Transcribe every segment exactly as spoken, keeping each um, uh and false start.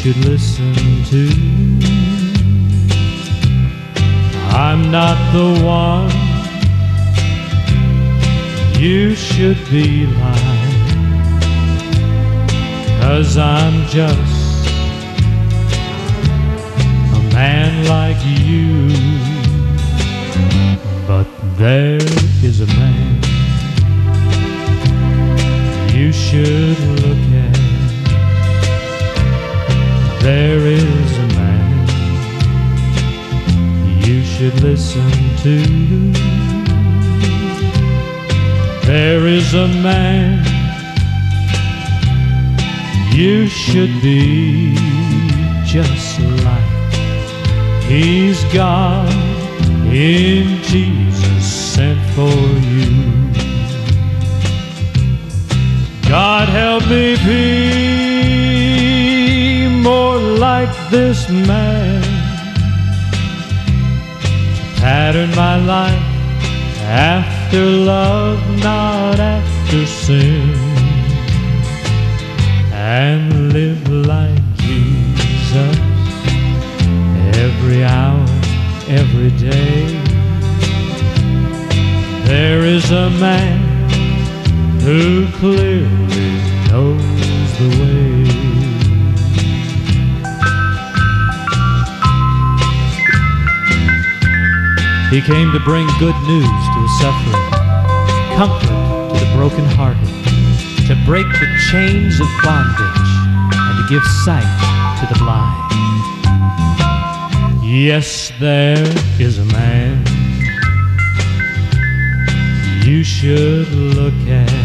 should listen to. I'm not the one you should be like, 'cause I'm just a man like you. But there is a man you should look at. There is a man you should listen to. There is a man you should be just like. He's God in Jesus sent for you. God help me be more like this man, pattern my life after love, not after sin, and live like Jesus every hour, every day. There is a man who clearly knows the way. He came to bring good news to the suffering, comfort to the brokenhearted, to break the chains of bondage, and to give sight to the blind. Yes, there is a man you should look at.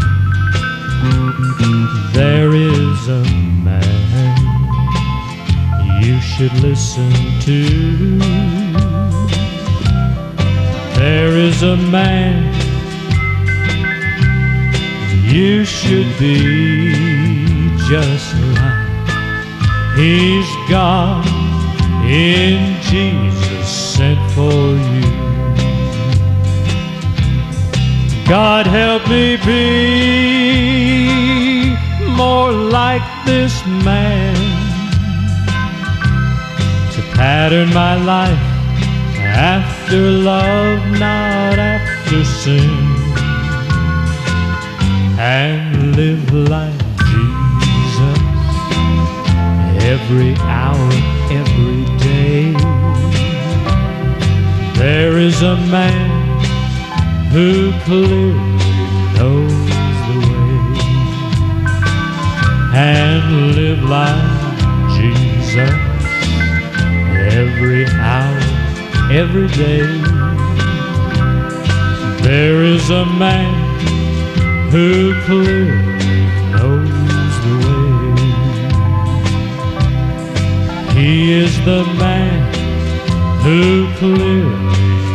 There is a man you should listen to. There is a man you should be just like. He's God in Jesus sent for you. God help me be more like this man, to pattern my life after love, not after sin, and live like Jesus every hour, every day. There is a man who clearly knows the way, and live like Jesus every hour, every day. There is a man who clearly knows the way. He is the man who clearly